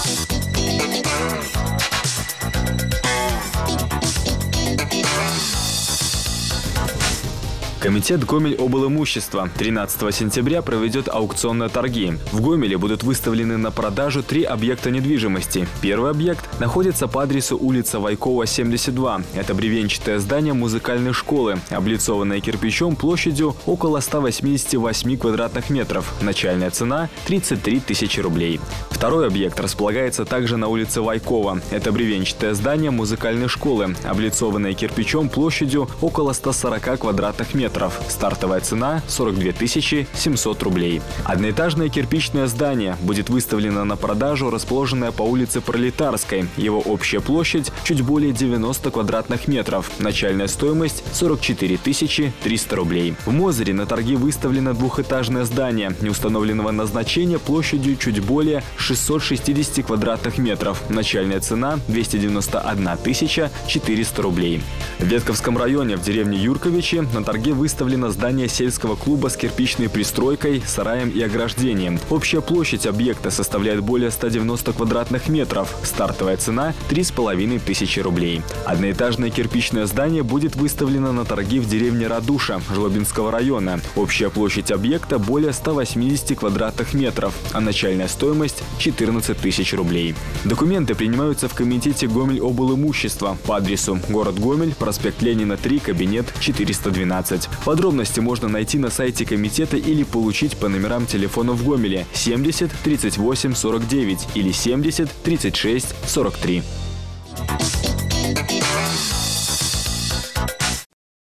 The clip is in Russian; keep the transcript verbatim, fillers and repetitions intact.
Комитет Гомель-облимущества тринадцатого сентября проведет аукционные торги. В Гомеле будут выставлены на продажу три объекта недвижимости. Первый объект находится по адресу улица Вайкова, семьдесят два. Это бревенчатое здание музыкальной школы, облицованное кирпичом площадью около ста восьмидесяти восьми квадратных метров. Начальная цена – тридцать три тысячи рублей. Второй объект располагается также на улице Вайкова. Это бревенчатое здание музыкальной школы, облицованное кирпичом площадью около ста сорока квадратных метров. Стартовая цена – сорок две тысячи семьсот рублей. Одноэтажное кирпичное здание будет выставлено на продажу, расположенное по улице Пролетарской. Его общая площадь – чуть более девяноста квадратных метров. Начальная стоимость – сорок четыре тысячи триста рублей. В Мозыре на торги выставлено двухэтажное здание неустановленного назначения площадью чуть более шестисот шестидесяти квадратных метров. Начальная цена – двести девяносто одна тысяча четыреста рублей. В Ветковском районе в деревне Юрковичи на торги выставлено здание сельского клуба с кирпичной пристройкой, сараем и ограждением. Общая площадь объекта составляет более ста девяноста квадратных метров. Стартовая цена – три с половиной тысячи рублей. Одноэтажное кирпичное здание будет выставлено на торги в деревне Радуша Жлобинского района. Общая площадь объекта – более ста восьмидесяти квадратных метров, а начальная стоимость – четырнадцать тысяч рублей. Документы принимаются в комитете Гомель-облимущества по адресу город Гомель, проспект Ленина, три, кабинет четыреста двенадцать. Подробности можно найти на сайте комитета или получить по номерам телефонов в Гомеле семьдесят тридцать восемь сорок девять или семьдесят тридцать шесть сорок три.